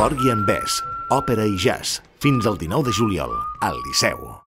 L'Orgue en Bes, òpera i jazz, fins al 19 de juliol, al Liceu.